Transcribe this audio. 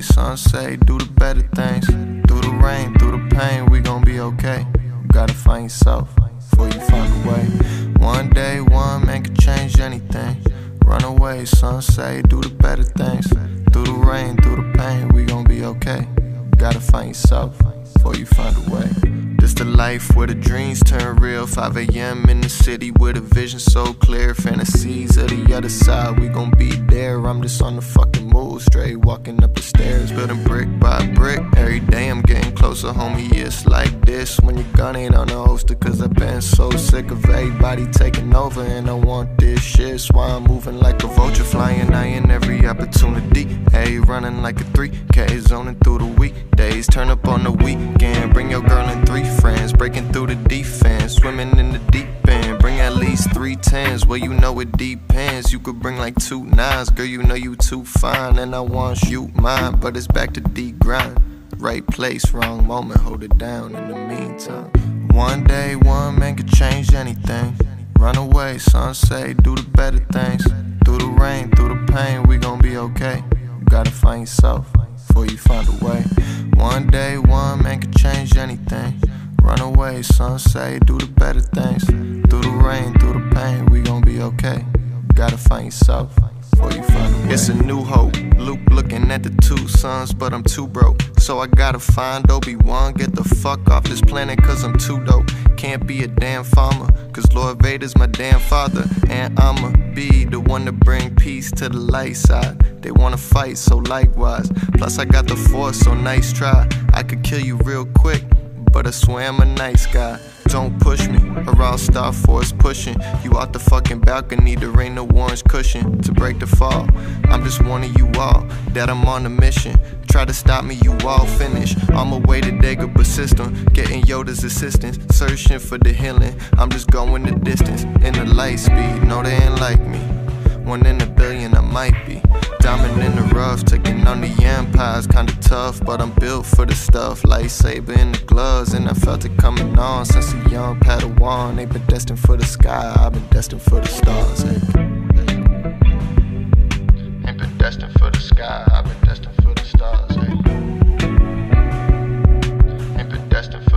way, some say do the better things. Through the rain, through the pain, we gon' be okay. You gotta find yourself before you find a way. One day, one man can change anything. Run away, some say do the better things. Through the rain, through the pain, we gon' be okay. You gotta find yourself before you find a way. This the life where the dreams turn real. 5 a.m. in the city with a vision so clear. Fantasies of the other side, we gon' be there. I'm just on the fucking move, straight walking up the stairs, building brick by brick. Every day I'm getting closer, homie, it's like this. When your gun ain't on the holster, cause I've been so sick of everybody taking over. And I want this shit, that's why I'm moving like a vulture. Flying, eyeing every opportunity. Hey, running like a 3K, zoning through the weekdays. Turn up on the weekend, bring your girl and 3 friends. Breaking through the defense, swimming in the deep end. Bring at least 3 10s, well you know it depends. You could bring like 2 9s, girl you know you too fine. And I want you mine, but it's back to D grind. Right place, wrong moment, hold it down in the meantime. One day, one man can change anything. Run away, some say do the better things. Through the rain, through the pain, we gon' be okay. You gotta find yourself before you find a way. One day, one man can change anything. Run away, some say do the better things. Through the rain, through the pain, we gon' be okay. You gotta find yourself before you find a way. It's a new hope, Luke looking at the 2 sons, but I'm too broke. So I gotta find Obi-Wan, get the fuck off this planet cause I'm too dope. Can't be a damn farmer, cause Lord Vader's my damn father. And I'ma be the one to bring peace to the light side. They wanna fight, so likewise. Plus I got the force, so nice try. I could kill you real quick, but I swear I'm a nice guy. Don't push me, or I'll start force pushing you out the fucking balcony. There ain't no orange cushion to break the fall. I'm just warning you all that I'm on a mission. Try to stop me, you all finish. On my way to Dagobah system, getting Yoda's assistance, searching for the healing. I'm just going the distance in the light speed. No, they ain't like me. 1 in a billion, I might be. Diamond in the rough, taking on the empires, kinda tough, but I'm built for the stuff. Lightsaber in the gloves, and I felt it coming on since a young Padawan. They been destined for the sky, I've been destined for the stars. Ain't been destined for the sky, I've been destined for the stars. Ain't been destined for